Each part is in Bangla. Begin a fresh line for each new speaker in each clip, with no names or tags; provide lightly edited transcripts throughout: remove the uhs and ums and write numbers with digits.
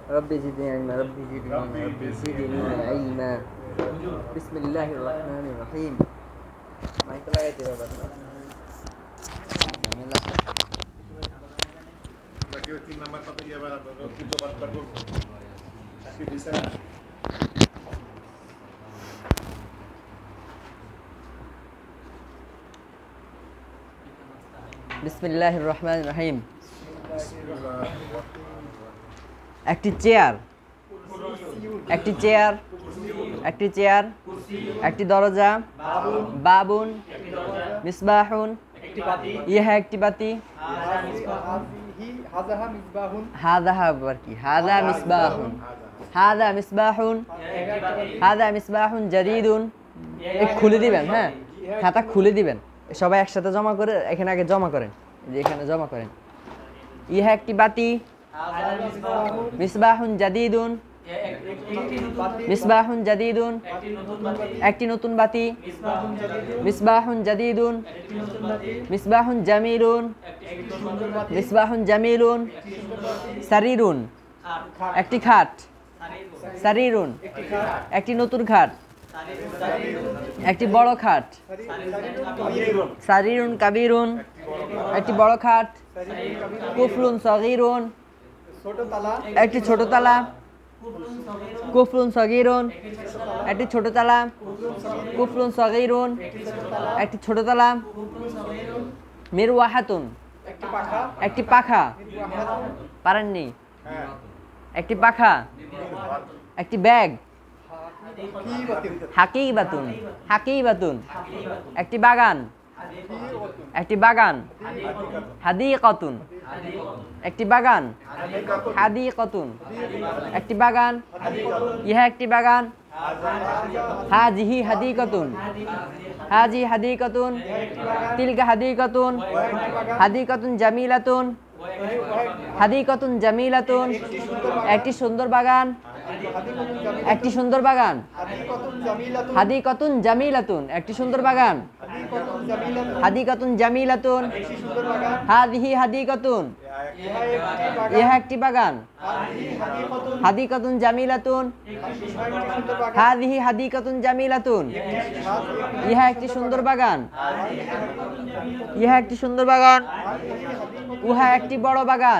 رب زدني علما رب زدني علما بسم الله الرحمن الرحيم ما itu lagi coba
lagi tim nama apa ya para kita baru tapi bisa
Bismillahirrahmanirrahim. একটি চেয়ার, একটি চেয়ার, একটি চেয়ার, একটি দরজা, বাবুন, মিসবাহুন, ইহা একটি বাতি, হাযা আবার কি, হাযা মিসবাহুন, হাযা মিসবাহুন, হাযা মিসবাহুন জাদীদুন। খুলে দিবেন, হ্যাঁ খাতা খুলে দিবেন, সবাই একসাথে জমা করে এখানে আগে জমা করেন, যে এখানে জমা করেন। ইহা একটি বাতি, মিসবাহুন জাদীদুন, মিসবাহুন জাদীদুন, একটি নতুন বাতি, মিসবাহুন জাদীদুন, মিসবাহুন জামিলুন, মিসবাহুন জামিলুন, সারিরুন, একটি খাট, সারিরুন, একটি নতুন খাট, একটি বড় খাট, সারিরুন কাবীরুন, একটি বড় খাট, কুফলুন সগীরুন, একটি ছোট তালা, কুফলুন সগীরুন, একটি ছোট তালা, কুফলুন সগীরুন, একটি ছোট তালা, মিরওয়াহাতুন, একটি পাখা, পারেননি, একটি পাখা, একটি ব্যাগ, হাকিবাতুন, হাকিবাতুন, একটি বাগান, একটি বাগান, হাদিকাতুন, একটি বাগান, হাদিকাতুন, একটি বাগান, ইহা একটি বাগান, হাজিহি হাদিকাতুন, হাজি হাদিকাতুন, তিলকা হাদিকাতুন, হাদিকাতুন জামিলাতুন, হাদিকাতুন জামিলাতুন, একটি সুন্দর বাগান, একটি সুন্দর বাগান, হাদিকাতুন জামিলাতুন, একটি সুন্দর বাগান, হাদিকাতুন জামিলাতুন, হাদিহি হাদিকাতুন, ইহা একটি বাগান, হাদিকাতুন জামিলাতুন, হাদিহি হাদিকাতুন জামিলাতুন, ইহা একটি সুন্দর বাগান, ইহা একটি সুন্দর বাগান, উহা একটি বড় বাগান,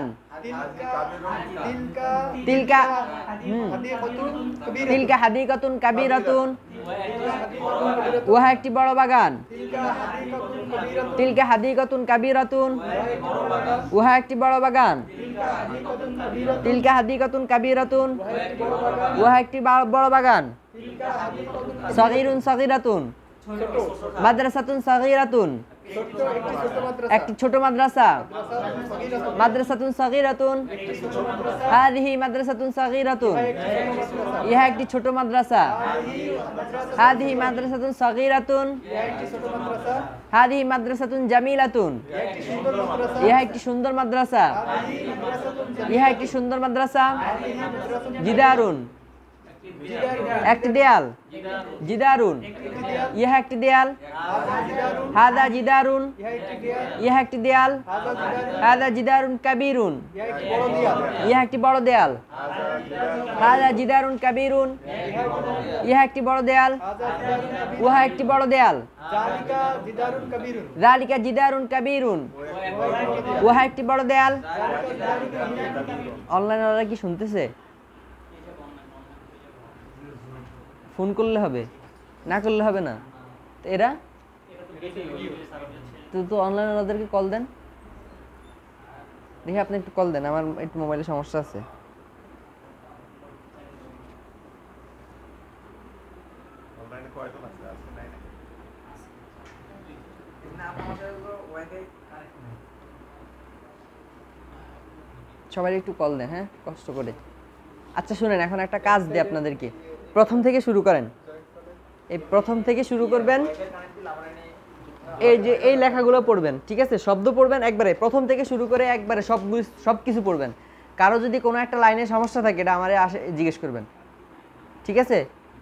তিলকা তিলকা হাদিকাতুন কাবীরাতুন, উহা একটি বড় বাগান, তিলকা হাদিকাতুন কাবীরাতুন, উহা একটি বড় বাগান, তিলকা হাদিকাতুন কাবীরাতুন, উহা একটি বড় বাগান, সগীরুন সগীরাতুন, মাদ্রাসাতুন সগীরাতুন, একটি ছোট মাদ্রাসা, মাদ্রাসাতুন সগীরাতুন, হাদিহি মাদ্রাসাতুন সগীরাতুন, ইহা একটি ছোট মাদ্রাসা, হাদিহি মাদ্রাসাতুন সগীরাতুন, হাদিহি মাদ্রাসাতুন জামিলাতুন, ইহা একটি সুন্দর মাদ্রাসা, ইহা একটি সুন্দর মাদ্রাসা, জিদারুন, একটি দেয়াল, জিদারুন, ইহা একটি দেয়াল, হাদা জিদারুন, ইহা একটি দেয়াল, হাদা জিদারুন কাবীরুন, ইহা একটি বড় দেয়াল, হাদা জিদারুন কাবীরুন, ইহা একটি বড় দেয়াল, উহা একটি বড় দেয়াল, যালিকা জিদারুন কাবীরুন, উহা একটি বড় দেয়াল। অনলাইনে ওরা কি শুনতেছে? ফোন করলে হবে, না করলে হবে না। তো এরা তো অনলাইনে ওদেরকে কল দেন, দেখি আপনি একটু কল দেন, আমার একটু মোবাইলে সমস্যা আছে। সবাই একটু কল দেন, হ্যাঁ কষ্ট করে। আচ্ছা শুনেন, এখন একটা কাজ দিই আপনাদেরকে, প্রথম থেকে শুরু করেন, এই প্রথম থেকে শুরু করবেন, এই যে এই লেখাগুলো পড়বেন, ঠিক আছে? শব্দ পড়বেন একবারে প্রথম থেকে শুরু করে একবারে সব কিছু পড়বেন। কারো যদি কোনো একটা লাইনে সমস্যা থাকে এটা আমারে জিজ্ঞেস করবেন, ঠিক আছে?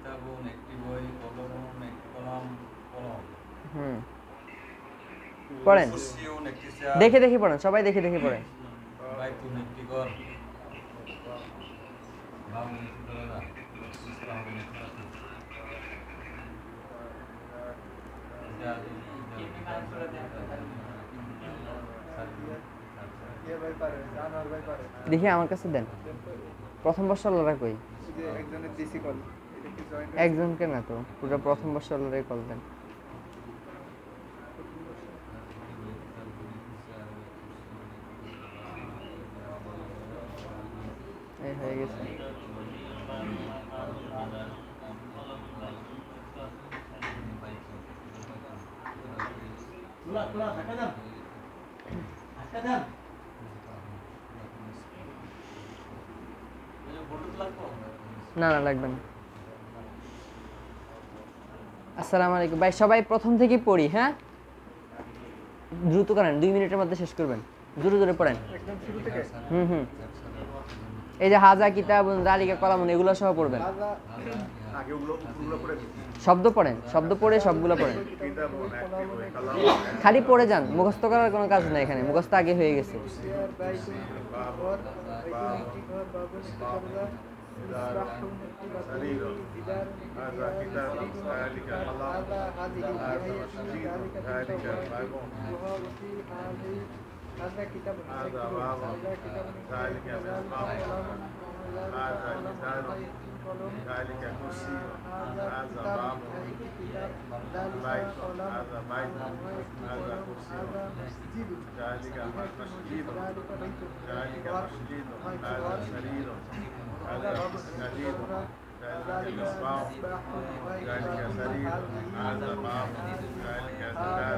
পড়েন, দেখে দেখে পড়েন, সবাই দেখে দেখে পড়েন। দেখি আমার কাছে দেন। প্রথম বর্ষ আল্লাহরা কই? একজনকে না তো, পুরো প্রথম বর্ষ আল্লাহরাই কল দেন। এই হয়ে গেছে। না না লাগবে না। আসসালামু আলাইকুম ভাই, সবাই প্রথম থেকে পড়ি। হ্যাঁ, দ্রুত করেন, 2 মিনিটের মধ্যে শেষ করবেন। জোরে জোরে পড়েন
একদম শুরু থেকে।
হুম। এই যে হাজা কিতাব জালিকা কলামুন এগুলো সহ পড়বেন।
আগে ওগুলো পড়ে দিই।
শব্দ পড়েন, শব্দ পড়ে সবগুলো পড়েন।
কিতাবুন একটি বই, কালাম
খালি পড়ে যান, মুখস্থ করার কোনো কাজ নাই এখানে, মুখস্থ আগে হয়ে গেছে।
هذا كتاب ذلك قلم هذا مسجد ذلك باب
هذا كتاب
هذا باب ذلك مصباح هذا لسان ذلك كرسي هذا باب بيت هذا بيت هذا كرسي ذلك مسجد ذلك مسجد هذا سرير هذا سرير ذلك مصباح ذلك سرير هذا باب ذلك زجاج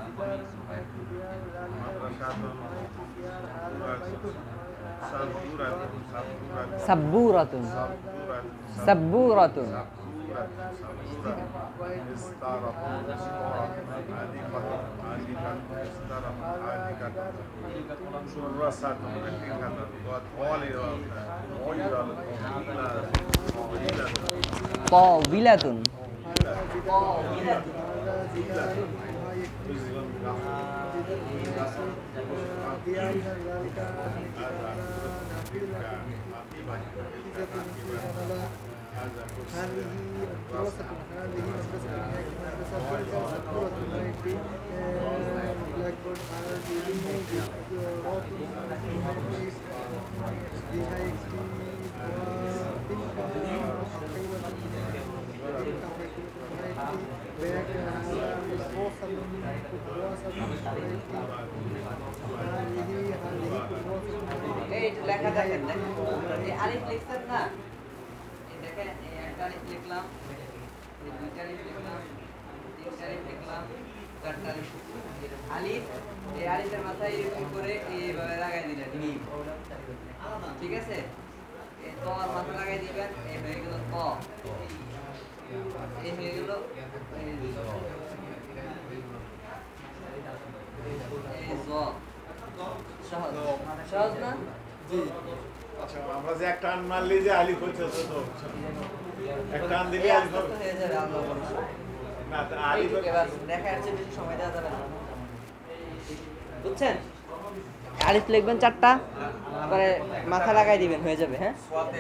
সাব্বুরাতুন সাব্বুরাতুন طاولة
هذه مدرسة بلاك بورد
এই লেখা দেখেন, এই আলিফ লিখছেন না, এই দেখেন এই একটা আলিফ লিখলাম, এই দুইটা আলিফ লিখলাম, তিনটা আলিফ লিখলাম, চারটা আলিফ আলিফ, এই আলিফের মাথায় এরকম করে এইভাবে লাগাই দিলেন মিম, ঠিক আছে? এই ত আর মাথা লাগাই দিবেন, এই হয়ে গেল ত, এই হয়ে গেল এই জ। সহজ সহজ না?
আচ্ছা, আমরা যে একটা টান মারলি যে আলিফ হচ্ছে তো একটা টান দিলে আলিফ হবে
হয়ে যাবে আল্লাহ ভরসা।
না, তা আলিফ
দেখা যাচ্ছে বেশি সময় দেওয়া যাবে না, বুঝছেন? আলিফ লিখবেন 4টা, পরে মাথা লাগাই দিবেন, হয়ে যাবে। হ্যাঁ,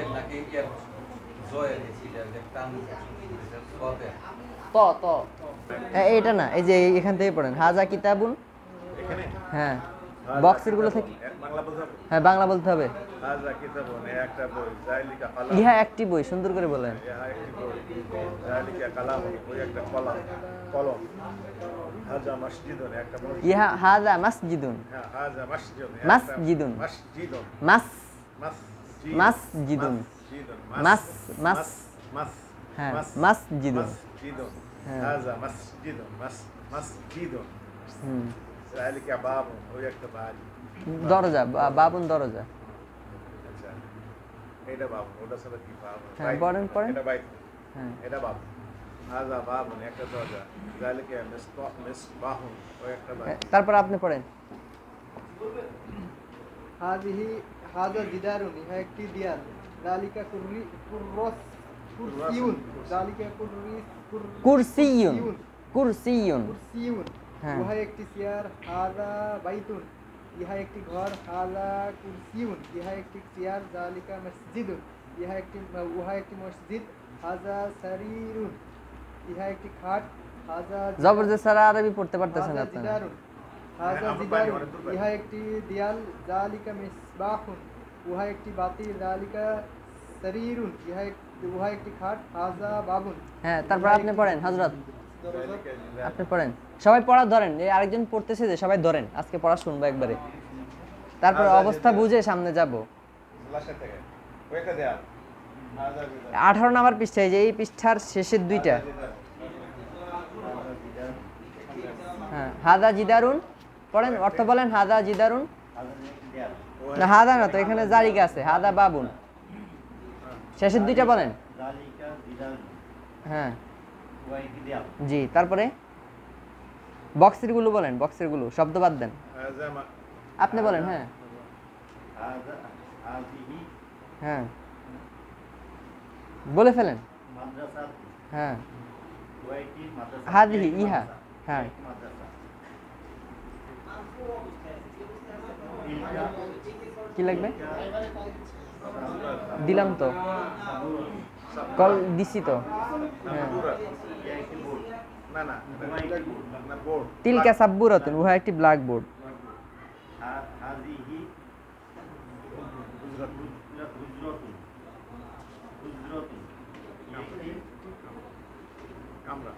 ত ত এইটা না, এই যে এখান থেকে পড়েন হাজা কিতাবুন।
এখানে
হ্যাঁ, বক্সের গুলো থেকে
বাংলা বলতে হবে।
হ্যাঁ বাংলা বলতে হবে।
হাজা কিতাবুন একটা বই, জাইলিকা কালাম
ইহা একটি বই, সুন্দর করে বলেন।
ইহা একটি বই, জাইলিকা কালাম ওই একটা কলম কলম। হাজা মসজিদুন একটা মসজিদ।
ইহা হাজা মাসজিদুন।
হ্যাঁ, হাজা মসজিদুন
মাসজিদুন।
মসজিদুন
মাস
মসজিদ
মাসজিদুন। মাস মাস হ্যাঁ মাসজিদুন।
মসজিদুন
হ্যাঁ।
হাজা মসজিদুন মসজিদুন
হুম,
জাইলিকা বাব ওই একটা বাড়ি।
দরজা, বাবুন দরজা।
আচ্ছা, এটা বাব, ওটা সাথে কি বাব?
হ্যাঁ, পড়েন, পড়েন।
এটা বাইত,
হ্যাঁ,
এটা বাব। হাজা বাবুন একটা দরজা, জাইলিকা মিসবাহুন ওই একটা বাড়ি।
তারপর আপনি পড়েন।
هذا جدار ইহা একটি দেয়াল ذلك কুরসিউন ذلك
কুরসিয়ুন কুরসিয়ুন।
কুরসিউন
হ্যাঁ।
উহা একটি চেয়ার হাযা বাইতুন ইহা একটি ঘর। হাযা কুরসিউন, ইহা একটি চেয়ার। যালিকা মসজিদুন, উহা একটি মসজিদ। হাযা সারিরুন, ইহা একটি খাট। হাযা
জবরদস্ত ছাড়া আরবি পড়তে পারতেছেন
হাযা
আপনারা।
জিদারুন, হাযা জিদারুন, ইহা একটি দেয়াল। যালিকা মিসবাহুন, উহা একটি বাতি। যালিকা সারিরুন, উহা একটি খাট। হাযা বাবুন।
হ্যাঁ, তারপর আপনি পড়েন হযরত,
দরজা।
আপনি পড়েন। সবাই পড়া ধরেন, এই আরেকজন পড়তেছে যে সবাই ধরেন, আজকে পড়া শুনবো একবারে, তারপর অবস্থা বুঝে সামনে যাব।
লাস্টের থেকে কয়েকটা দেয়া হাজা জিদার
18 নাম্বার পৃষ্ঠায়, যে এই পৃষ্ঠার শেষের দুইটা। হ্যাঁ, হাদা জিদারুন পড়েন, অর্থ বলেন। হাদা জিদারুন, না হাদা না তো, এখানে জারিকা আছে। হাদা বাবুন, শেষের দুইটা বলেন। হ্যাঁ জি, তারপরে বক্সের গুলো বলেন, বক্সের গুলো শব্দ বাদ দেন,
হাজা
আপনি বলেন। হ্যাঁ হ্যাঁ বলে ফেলেন। হ্যাঁ হাদিহি, ইহা। হ্যাঁ কি লাগবে? দিলাম তো, কল দিছি তো। হ্যাঁ,
না না না বোর্ড
তিলকা সাব্বুরাতুন, উহা একটি ব্ল্যাকবোর্ড।
কামরা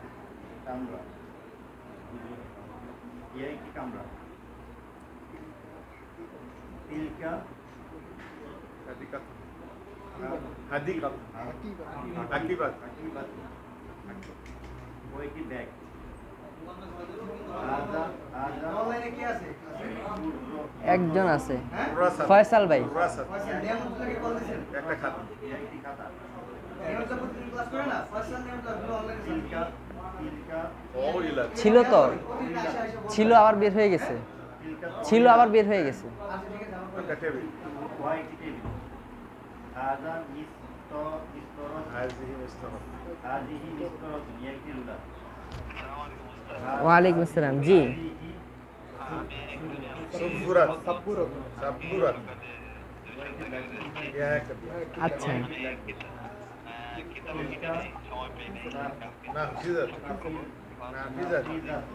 হাদিকাত হাদিকাত আকিবাত
একজন আছে,
রাসাত
ফয়সাল ভাই।
রাসাত একটা খাতা ও ইলা
ছিল তো, ছিল আবার বের হয়ে গেছে, ছিল আবার বের হয়ে গেছে।
একটা টেবিল হাজিহি মুস্তাফা
ওয়ালাইকুম আসসালাম। জি
সুবুরাত সাবুরাত ইয়া একটা
আচ্ছা,
না ফিজাত না ফিজাত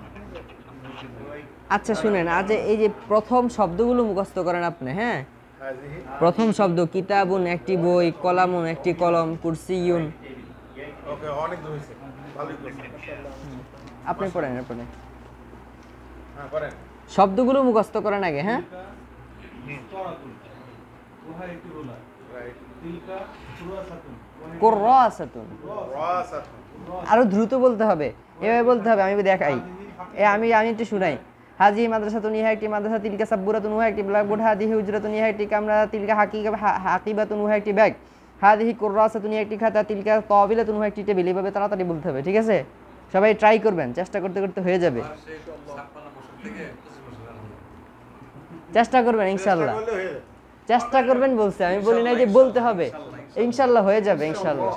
আচ্ছা শুনেন, আজ এই যে প্রথম শব্দগুলো মুখস্থ করেন আপনি। হ্যাঁ,
হাজিহি
প্রথম শব্দ কিতাবুন একটি বই, কলামুন একটি কলম, কুরসিয়ুন।
ওকে অনেক দূর হয়েছে ভালোই করছেন
আপনি পড়েন, আপনি
হ্যাঁ করেন
শব্দগুলো মুখস্থ করেন আগে। হ্যাঁ
রাইট
কুররাসাতুন,
রাসাত
আরো দ্রুত বলতে হবে, এভাবে বলতে হবে। আমি দেখাই, আমি একটু শুনাই। হাজি মাদ্রাসাতুন, ইহা একটি মাদ্রাসা। তিলকা সাব্বুরাতুন, উহা একটি ব্ল্যাকবোর্ড। হাদিহি হুজরাতুন, ইহা একটি কামরা। তিলকা হাকিবাতুন, উহা একটি ব্যাগ। হাদিহি কুররাসাতুন, ইহা একটি খাতা। তিলকা তাবিলাতুন, উহা একটি টেবিল। এভাবে তাড়াতাড়ি বলতে হবে, ঠিক আছে? সবাই ট্রাই করবেন, চেষ্টা করতে করতে হয়ে যাবে। চেষ্টা করবেন ইনশাআল্লাহ,
বললে হয়ে যাবে
চেষ্টা করবেন বলছে, আমি বলি নাই যে বলতে হবে। ইনশাআল্লাহ হয়ে যাবে, ইনশাআল্লাহ।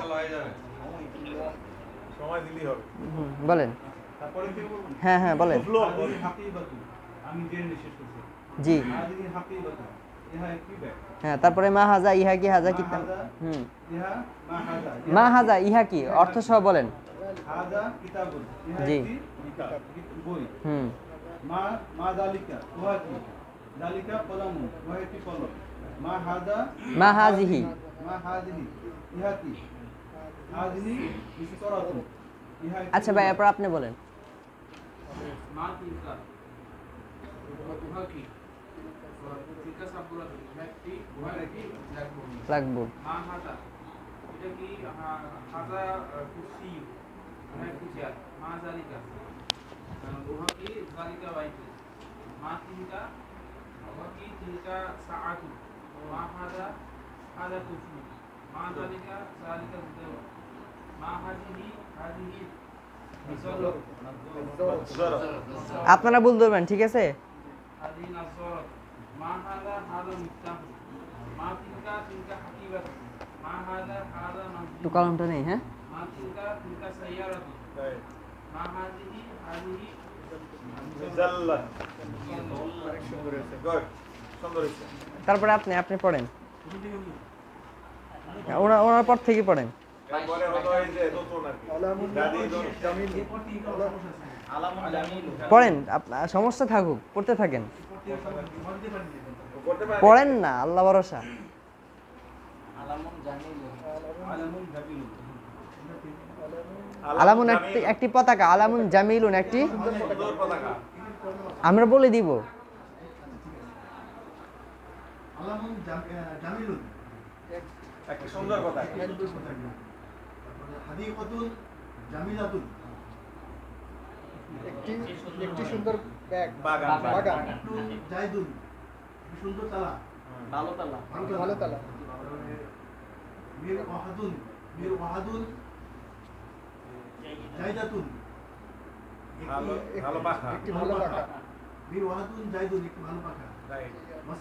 সময় দিলেই হবে
বলেন। হ্যাঁ হ্যাঁ বলেন। জি হ্যাঁ, তারপরে মা হাজা, ইহা কি? হাজা কিতাব। মা হাজা, ইহা কি? অর্থ সহ বলেন। জি হুম মা হাজিহি, আচ্ছা ভাই, এরপর আপনি বলেন। লাগবো। আপনারা বলতে পারবেন, ঠিক আছে? তো কলমটা নেই। হ্যাঁ
মিজাল্লাত গুড সুন্দর হয়েছে
তারপরে আপনি পড়েন ওনার পর থেকে পড়েন
এরপরে হলো এই যে নতুন আর কি
আলামুন
জাদিদুন
জামিল
পড়েন আপনার সমস্যা থাকুক পড়তে থাকেন
করতে পারেন
পড়েন না আল্লাহ ভরসা আলামুন একটি পতাকা আলামুন জামিলুন একটি
সুন্দর পতাকা
আমরা বলে দিব
আলামুন জামিলুন
একটা সুন্দর পতাকা
হাদিকাতুন জামিলাতুন
একটি সুন্দর ব্যাগ
বাগান
বাগান
একটু জায়দুন সুন্দর তালা
একটি ভালো তালা
মির ওয়াহাদুন জায়দাতুন
ভালো ভালো পাখা
একটি ভালো পাখা
মির ওয়াহাদুন জায়দুন একটু ভালো পাখা
রাইট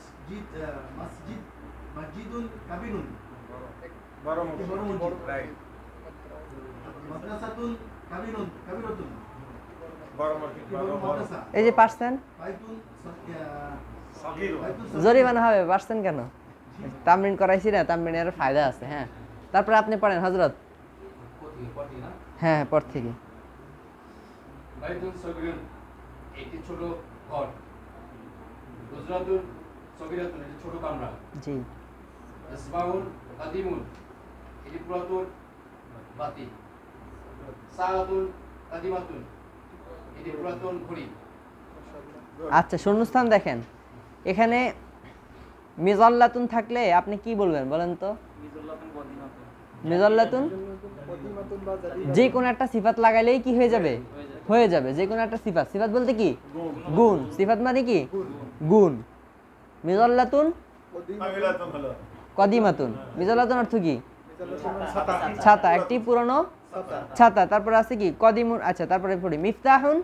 মসজিদুন কাবিরুন
বড়
একটি
মুখ
বড় মসজিদ
রাইট
মাদ্রাসাতুন কাবিরাতুন
বড় মুখ
একটি বড় মাদ্রাসা
এই যে পারছেন
বাইতুন
সাগীর
জরিমানা হবে পারছেন কেন তামরিন করাইছি না তামরিনের ফায়দা আছে হ্যাঁ তারপরে আপনি পড়েন হযরত হ্যাঁ পর থেকে
বাইতুন সগীরুন একটি ছোট ঘর হুজরাতুন সগীরাতুন একটি ছোট কামরা
জি
ইসমাউন কাদিমুন এটি পুরাতন বাতি সাআতুন কাদিমাতুন এটি পুরাতন ঘড়ি
আচ্ছা শূন্যস্থান দেখেন এখানে মিজাল্লাতুন থাকলে আপনি কি বলবেন বলেন তো মিজাল্লাতুন
কদিমাতুন বা জাদিদ
যে কোনো একটা সিফাত লাগাইলেই কি হয়ে যাবে হয়ে যাবে যে কোনো একটা সিফাত সিফাত বলতে কি গুণ সিফাত মানে কি গুণ মিজাল্লাতুন
কাবিলাতুন হলো
কদিমাতুন মিজাল্লাতুন অর্থ কি
ছাতা
ছাতা একটি পুরনো ছাতা তারপরে আছে কি কদিমুন আচ্ছা তারপরে পড়ি মিফতাহুন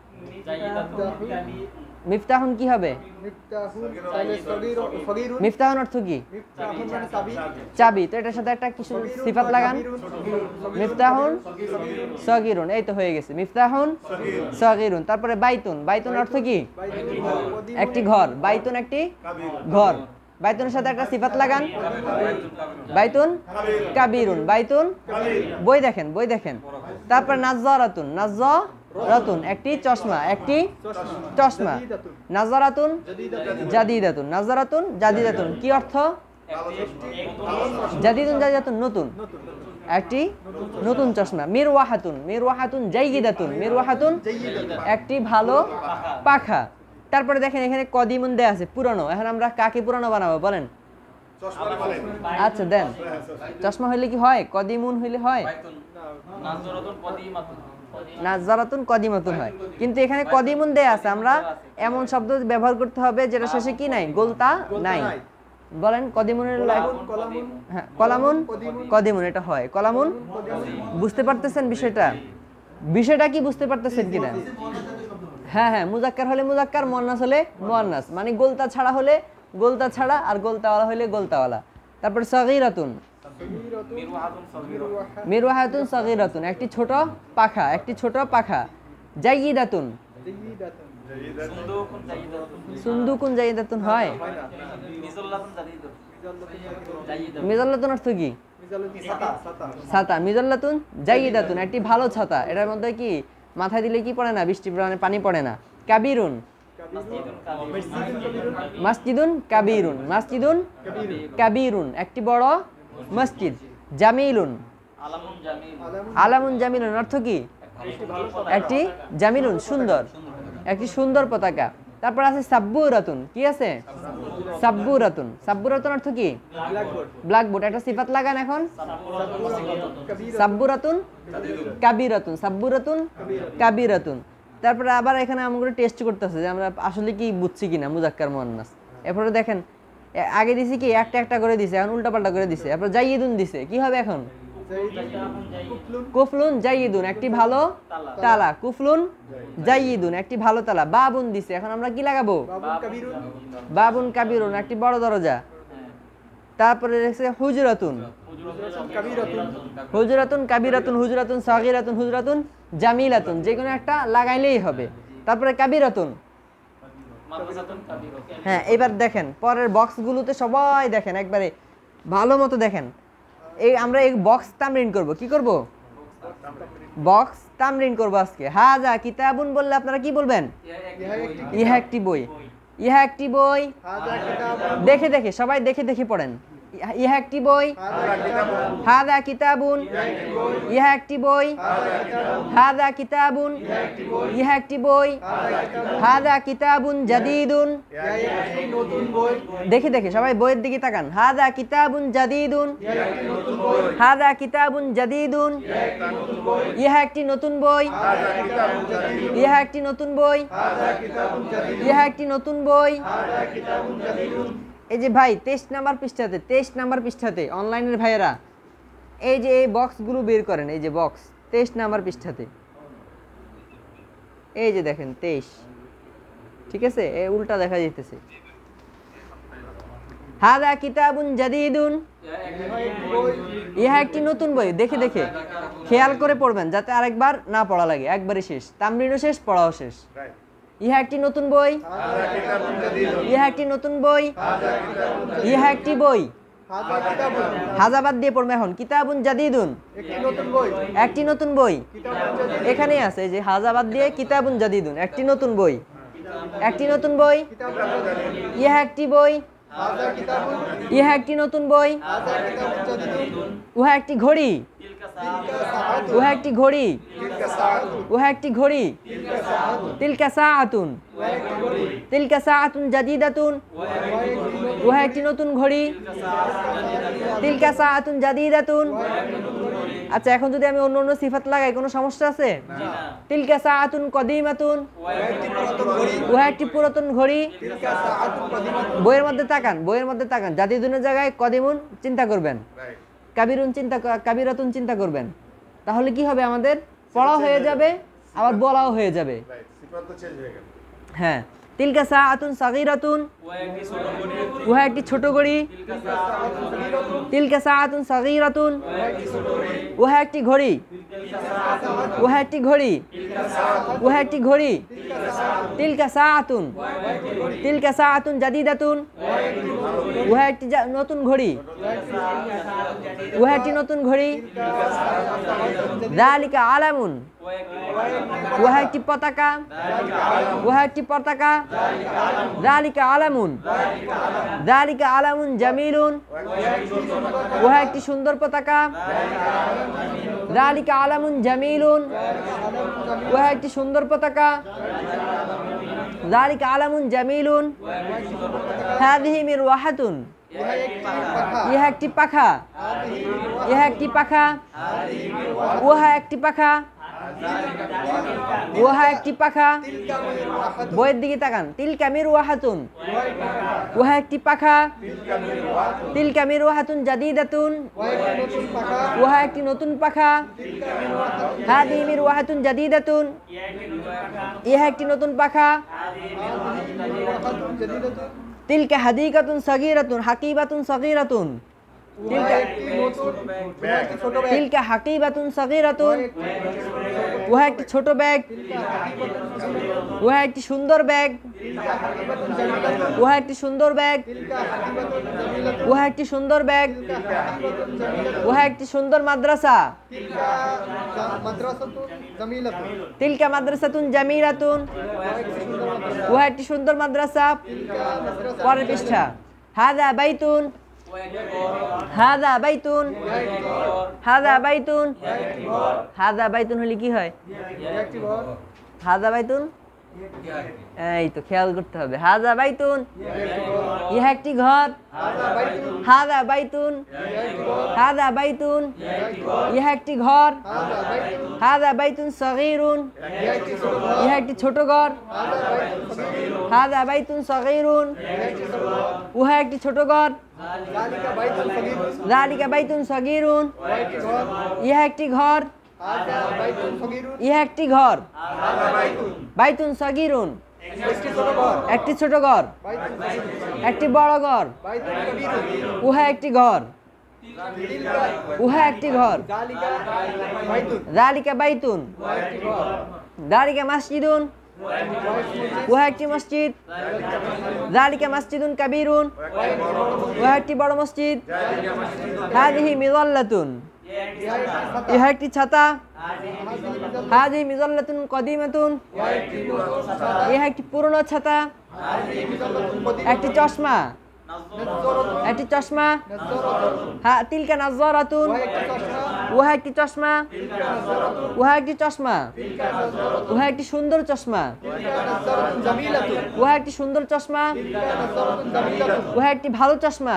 মিফতাহুন কি হবে
মিফতাহুন তাহলে সগীরুন
মিফতাহুন অর্থ কি
মিফতাহুন মানে চাবি
চাবি তো এটার সাথে একটা কিছু সিফাত লাগান মিফতাহুন সগীরুন এই তো হয়ে গেছে মিফতাহুন সগীরুন তারপরে বাইতুন বাইতুন অর্থ কি একটি ঘর বাইতুন একটি ঘর বাইতুনের সাথে একটা সিফাত লাগান বাইতুন কাবিরুন বাইতুন বই দেখেন তারপর নাজ্জারাতুন নাজ্জারাতুন একটি চশমা একটি চশমা নাজ্জারাতুন জাদিদাতুন কি অর্থ জাদিদাতুন নতুন একটি নতুন চশমা মিরওয়াহাতুন জাইয়িদাতুন একটি ভালো পাখা তারপরে দেখেন এখানে কদিমুন দেয়া আছে পুরানো এখন আমরা কাকে পুরানো বানাবো বলেন
চশমা মানে
আচ্ছা দেন চশমা হইলে কি হয় কদিমুন হইলে হয় নাজারাতুন কদিমাতুন হয় কিন্তু এখানে কদিমুন দেয়া আছে আমরা এমন শব্দ ব্যবহার করতে হবে যেটা শেষে কি নাই গোলতা নাই বলেন কদিমুনের হ্যাঁ কলামুন কদিমুন এটা হয় কলামুন বুঝতে পারতেছেন বিষয়টা কি বুঝতে পারতেছেন কিনা হ্যাঁ মুজাক্কার হলে মুজাক্কার মুয়ান্নাস হলে মুয়ান্নাস মানে গোলতা ছাড়া হলে গোলতা ছাড়া আর গোলতাওয়ালা হলে গোলতাওয়ালা তারপর সগীরাতুন মিরওয়াহাতুন সগীরাতুন একটি ছোট পাখা জাইয়িদাতুন সুন্দুকুন জাইয়িদাতুন হয় মিজাল্লাতুন অর্থ কি ছাতা মিজাল্লাতুন জাইয়িদাতুন একটি ভালো ছাতা এটার মধ্যে কি মাথায় দিলে কি পড়ে না বৃষ্টি পড়ে পানি পড়ে না কাবিরুন মসজিদুন কাবিরুন একটি বড় মসজিদ জামিলুন আলামুন জামিলুন অর্থ কি একটি জামিলুন সুন্দর একটি সুন্দর পতাকা তারপর আছে সাব্বুরাতুন কি আছে সাব্বুরাতুন অর্থ কি ব্ল্যাকবোর্ড একটা সিফাত লাগান এখন সাব্বুরাতুন কাবিরাতুন তারপরে আবার এখানে আমরা টেস্ট করতেছে যে আমরা আসলে কি বুঝছি কিনা মুজাক্কার মুয়ান্নাস এরপরে দেখেন আগে দিছি কি একটা করে দিছে এখন উল্টাপাল্টা করে দিছে এরপর জাইয়িদুন দিছে কি হবে এখন কুফলুন জাইয়িদুন একটি ভালো তালা কুফলুন জাইয়িদুন একটি ভালো তালা বাবুন দিছে এখন আমরা কি লাগাবো বাবুন কাবিরুন একটি বড় দরজা তারপরে দেখছে হুজরাতুন কাবিরাতুন হুজরাতুন সাগীরাতুন হুজরাতুন জামিলাতুন যে কোনো একটা লাগাইলেই হবে তারপরে কাবিরাতুন। হ্যাঁ, এবার দেখেন পরের বক্সগুলোতে সবাই দেখেন একবারে ভালো মতো দেখেন। এই আমরা এই বক্স তামরিন করব। কি করব? বক্স তামরিন করব আজকে। হাজা কিতাবুন বললে আপনারা কি বলবেন? ইহা একটি বই। ইহা একটি বই।
হাযা কিতাবুন।
দেখে দেখে সবাই দেখে দেখে পড়েন। ইহা একটি বই। হাদা কিতাবুন। ইহা একটি বই। হাদা কিতাবুন। ইহা একটি বই। হাদা কিতাবুন জাদিদুন।
একটি নতুন বই।
দেখে দেখে সবাই বইয়ের দিকে তাকান। হাদা কিতাবুন জাদিদুন। হাদা কিতাবুন জাদিদুন। ইহা একটি নতুন বই। ইহা একটি নতুন বই। ইহা একটি নতুন বই। এই যে ভাই 23 নাম্বার পৃষ্ঠাতে, 23 নাম্বার পৃষ্ঠাতে অনলাইনের ভাইয়েরা এই যে এই বক্সগুলো বের করেন। এই যে বক্স 23 নাম্বার পৃষ্ঠাতে, এই যে দেখেন 23, ঠিক আছে? এই উল্টা দেখা যাইতেছে। হাদা কিতাবুন জাদিদুন। ইহা একটি নতুন বই। দেখে দেখে খেয়াল করে পড়বেন যাতে আরেকবার না পড়া লাগে। একবারই শেষ, তামরিনও শেষ, পড়াও শেষ। ইহা একটি নতুন বই। ইহা একটি নতুন বই। ইহা একটি বই।
হাযা কিতাবুন।
হাজাবাদ দিয়ে পড়বে এখন। কিতাবুন জাদিদুন,
একটি নতুন বই।
একটি নতুন বই।
কিতাবুন জাদিদ।
এখানেই আছে এই যে হাজাবাদ দিয়ে কিতাবুন জাদিদুন, একটি নতুন বই। একটি নতুন বই।
কিতাবুন জাদিদ।
ইহা একটি বই।
হাযা কিতাবুন।
ইহা একটি নতুন বই।
হাযা কিতাবুন জাদিদুন।
উহা একটি ঘড়ি।
তিলকা সাআতুন।
উহা একটি ঘড়ি।
তিলকা সাআতুন।
উহা একটি ঘড়ি।
তিলকা সাআতুন।
তিলকা সাআতুন।
ওয়া একটি ঘড়ি।
তিলকা সাআতুন জাদিদাতুন।
ওয়া একটি নতুন।
উহা একটি নতুন ঘড়ি। তিলকা সাআতুন জাদিদাতুন। আচ্ছা, এখন যদি আমি অন্য অন্য সিফাত লাগাই কোনো সমস্যা আছে? তিলকা সাআতুন কদিমাতুন।
ওয়া একটি পুরাতন ঘড়ি।
উহা একটি পুরাতন ঘড়ি।
তিলকা সাআতুন কদিমাতুন।
বইয়ের মধ্যে তাকান, বইয়ের মধ্যে তাকান। জাদিদুনের জায়গায় কদিমুন চিন্তা করবেন, কাবিরুন চিন্তা, কাবিরাতুন চিন্তা করবেন। তাহলে কি হবে? আমাদের পড়া হয়ে যাবে, আবার বলাও হয়ে যাবে।
সিফাত তো চেঞ্জ হয়ে গেল।
হ্যাঁ, তিলকা সাআতুন সাগীরাতুন। উহা একটি ছোট ঘড়ি। তিলকা সাআতুন সাগীরাতুন। উহা একটি ঘড়ি। উহা একটি ঘড়ি। উহা একটি ঘড়ি। তিলকা সাআতুন। তিলকা সাআতুন জাদিদাতুন। উহা একটি নতুন ঘড়ি। উহা একটি নতুন ঘড়ি। যালিকা আলামুন। উহা একটি পতাকা। উহা একটি পতাকা। যালিকা আলামুন। যালিকা আলামুন জামিলুন। উহা একটি সুন্দর পতাকা। যালিকা আলামুন জামিলুন। উহা একটি সুন্দর পতাকা। যালিকা আলামুন জামিলুন। হাযিহি মিরওয়াহাতুন। ইহা একটি পাখা। ইহা একটি পাখা। উহা একটি পাখা। উহা একটি পাখা। বইয়ের দিকে তাকান। তিলকা মিরওয়াহাতুন। উহা একটি পাখা। তিলকা মিরওয়াহাতুন জাদিদাতুন। উহা একটি নতুন পাখা। হাযিহি মিরওয়াহাতুন জাদিদাতুন। ইহা একটি নতুন পাখা। তিলকা হাদিকাতুন সাগীরাতুন। হাকিবাতুন সাগীরাতুন। তিলকা হাকিবাতুন সাগীরাতুন। উহা একটি ছোট ব্যাগ। উহা একটি সুন্দর ব্যাগ। উহা একটি সুন্দর ব্যাগ। উহা একটি সুন্দর ব্যাগ। উহা একটি সুন্দর মাদ্রাসা। তিলকা মাদ্রাসাতুন জামিলাতুন। উহা একটি সুন্দর মাদ্রাসা। পরের পৃষ্ঠা। হাযা বাইতুন। হাযা বাইতুন। হাযা বাইতুন। হাযা বাইতুন হলে কি হয়? হাযা বাইতুন, এই তো খেয়াল করতে হবে। হাযা বাইতুন, ইহা একটি ঘর। হাযা বাইতুন। হাযা বাইতুন, ইহা একটি ঘর। হাযা বাইতুন সাগীরুন। ইহা একটি ছোট ঘর। হাযা বাইতুন সাগীরুন। উহা একটি ছোট ঘর। যালিকা বাইতুন সাগীরুন। ইহা একটি ঘর। ইহা একটি ঘর। বাইতুন সাগীরুন, একটি ছোট ঘর। একটি বড় ঘর। উহা একটি ঘর। উহা একটি ঘর। যালিকা বাইতুন। যালিকা মসজিদুন। উহা একটি মসজিদ যালিকা মসজিদুন কাবীরুন উহা একটি বড় মসজিদ হাযিহি মিযাল্লাতুন ইহা একটি ছাতা হাযিহি মিযাল্লাতুন কদিমাতুন ইহা একটি পুরনো ছাতা একটি চশমা একটি চশমা হ্যাঁ তিলকা নাযরাতুন উহা একটি চশমা উহা একটি চশমা উহা একটি সুন্দর চশমা উহা একটি সুন্দর চশমা উহা একটি ভালো চশমা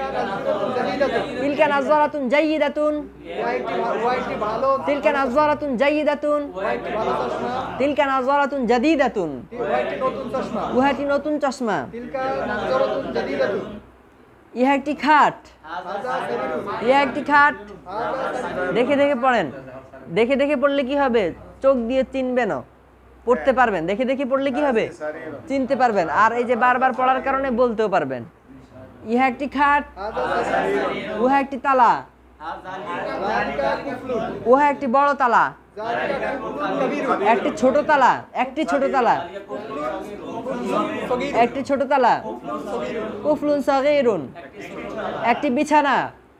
তিলকা নাযরাতুন জাইয়্যিদাতুন তিলকা নাযরাতুন জাইয়্যিদাতুন তিলকা নাযরাতুন জাদীদাতুন উহা একটি নতুন চশমা ইহা একটি খাট ইহা একটি খাট দেখে দেখে পড়েন দেখে দেখে পড়লে কি হবে চোখ দিয়ে চিনবেন পড়তে পারবেন দেখে দেখে পড়লে কি হবে চিনতে পারবেন আর এই যে বারবার পড়ার কারণে বলতেও পারবেন ইহা একটি খাট উহা একটি তালা উহা একটি বড় তালা একটি ছোট তালা একটি ছোট তালা একটি ছোট তালা কুফলুন সাগীরুন একটি বিছানা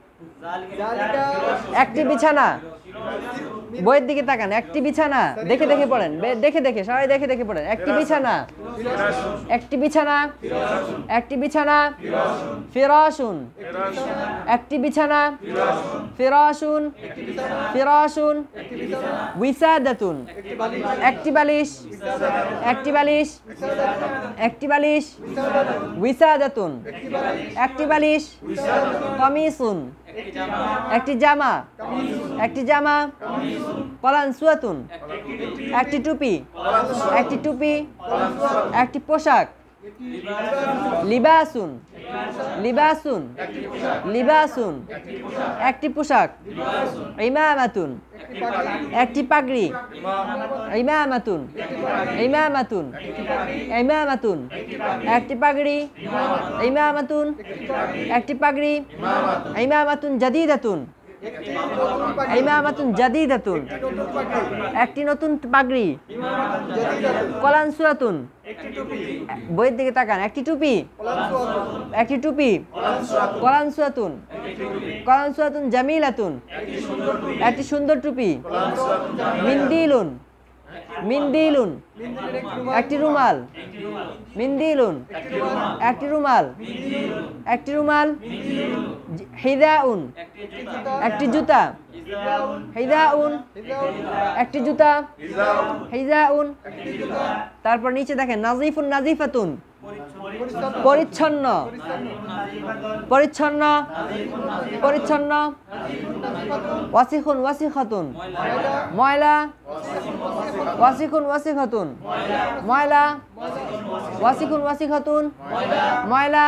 একটি বিছানা বইয়ের দিকে তাকান একটি বিছানা দেখে দেখে পড়েন দেখে দেখে সবাই দেখে দেখে পড়েন একটি বিছানা একটি বিছানা একটি বিছানা ফিরাশুন একটি বিছানা ফিরাশুন ফিরাশুন উইসাদাতুন একটি বালিশ একটি বালিশ একটি বালিশ উইসাদাতুন একটি বালিশ কামিসুন একটি জামা একটি জামা কলানসুয়াতুন একটি টুপি একটি টুপি একটি পোশাক লিবাসুন লিবাসুন লিবাসুন একটি পোশাক ইমামাতুন একটি পাগড়ি ইমামাতুন ইমামাতুন ইমামাতুন একটি পাগড়ি ইমামাতুন একটি পাগড়ি ইমামাতুন জাদীদাতুন ইমামাতুন জাদীদাতুন একটি নতুন পাগড়ি কলানসুয়াতুন বইয়ের দিকে তাকান একটি টুপি একটি টুপি কলানসুয়াতুন কলানসুয়াতুন জামিলাতুন একটি সুন্দর টুপি মিন্দিলুন মিন্দিলুন একটি রুমাল মিন্দিলুন একটি রুমাল একটি রুমাল হিদাউন একটি জুতা হিদাউন একটি জুতা হিদাউন তারপর নিচে দেখেন নাজিফুন নাজিফাতুন পরিচ্ছন্ন পরিচ্ছন্ন পরিচ্ছন্ন ওয়াসিখুন ওয়াসিখাতুন ময়লা ওয়াসিখুন ওয়াসিখাতুন ময়লা ওয়াসিখুন ওয়াসিখাতুন ময়লা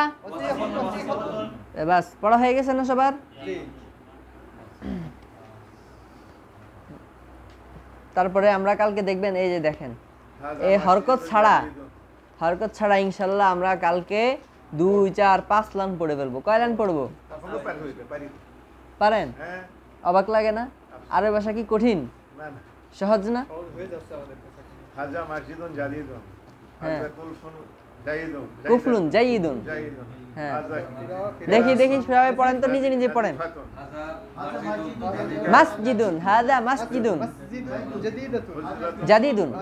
বাস পড়া হয়ে গেছে না সবার তারপরে আমরা কালকে দেখবেন এই যে দেখেন এই হরকত ছাড়া ইনশাল্লাহ আমরা কালকে 2 4 5 লাইন পড়ে ফেলবো কয় লাইন পড়বো পারেন অবাক লাগে না আরবি ভাষা কি কঠিন সহজ না
হাজা মাসজিদুন জাদীদুন
হ্যাঁ
কুলফুন জাইদুন
কুফলুন জাইদুন হ্যাঁ দেখি দেখি সবাই পড়েন তো নিজে নিজে পড়েন মাসজিদুন হাদা মাসজিদুন জাদীদুন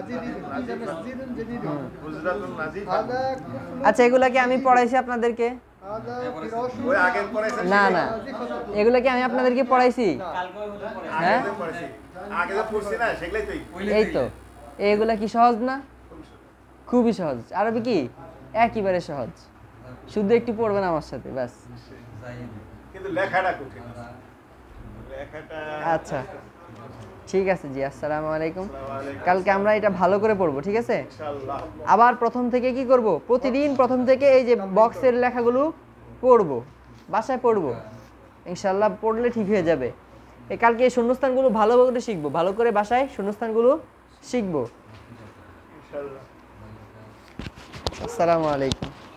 আচ্ছা এগুলা কি আমি পড়াইছি আপনাদেরকে
ওই আগে পড়াইছেন
না না এগুলা কি আমি আপনাদেরকে পড়াইছি হ্যাঁ
আগে তো পড়ছি না সেগুলাই তুই
এই তো এগুলা কি সহজ না খুবই সহজ আরবি কি একেবারে সহজ শুধু একটু পড়বেন আমার সাথে ব্যাস
কিন্তু লেখাটা কঠিন লেখাটা
আচ্ছা ঠিক আছে জি আসসালামু আলাইকুম কালকে আমরা এটা ভালো করে পড়বো ঠিক আছে
ইনশাআল্লাহ
আবার প্রথম থেকে কি করব প্রতিদিন প্রথম থেকে এই যে বক্সের লেখাগুলো পড়বো বাসায় পড়বো ইনশাআল্লাহ পড়লে ঠিক হয়ে যাবে এই কালকে এই শূন্যস্থানগুলো ভালো করে শিখবো ভালো করে বাসায় শূন্যস্থানগুলো শিখবো
ইনশাআল্লাহ
আসসালামু আলাইকুম